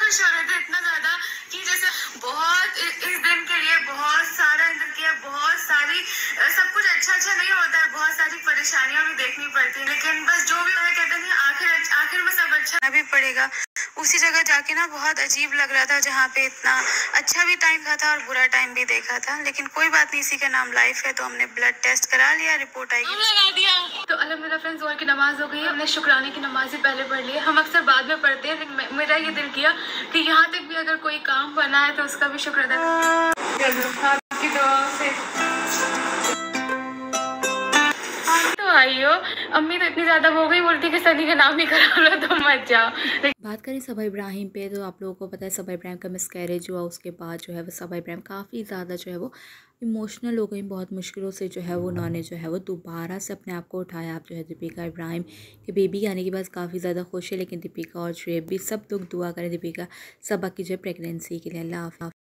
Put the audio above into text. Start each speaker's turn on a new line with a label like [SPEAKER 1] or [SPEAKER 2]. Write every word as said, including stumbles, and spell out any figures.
[SPEAKER 1] खुश हो रहे थे इतना ज्यादा कि जैसे बहुत इस दिन के लिए बहुत सारा इंतजार किया, बहुत सारी सब कुछ अच्छा अच्छा नहीं होता है, बहुत सारी परेशानियां भी देखनी पड़ती है, लेकिन बस जो भी है कहते नहीं आखिर आखिर में सब अच्छा भी पड़ेगा। उसी जगह जाके ना बहुत अजीब लग रहा था जहाँ पे इतना अच्छा भी टाइम था, था और बुरा टाइम भी देखा था, लेकिन कोई बात नहीं, इसी का नाम लाइफ है। तो हमने ब्लड टेस्ट करा लिया, रिपोर्ट आई लगा दिया। तो अल्हम्दुलिल्लाह फ्रेंड्स, जोहर की नमाज हो गई है, हमने शुक्राने की नमाज ही पहले पढ़ ली है। हम अक्सर बाद में पढ़ते हैं, लेकिन मेरा ये दिल किया कि यहाँ तक भी अगर कोई काम बना है तो उसका भी शुक्र अदा आपकी दुआ से। तो आई हो, अम्मी तो इतनी ज्यादा हो गई, बोलती कि सनी का नाम ही करा लो तो मत जाओ।
[SPEAKER 2] बात करें सबा इब्राहिम पे, तो आप लोगों को पता है सबा इब्राहिम का मिसकैरेज हुआ, उसके बाद जो है वो सबा इब्राहिम काफ़ी ज़्यादा जो है वो इमोशनल हो गई। बहुत मुश्किलों से जो है वो उन्होंने जो है वो दोबारा से अपने आप को उठाया। आप जो है दीपिका इब्राहिम के बेबी आने के बाद काफ़ी ज़्यादा खुश है, लेकिन दीपिका और शुएब भी सब लोग दुआ करें दीपिका सबा की जो है प्रेगनेंसी के लिए। अल्लाह हाफ़िज़।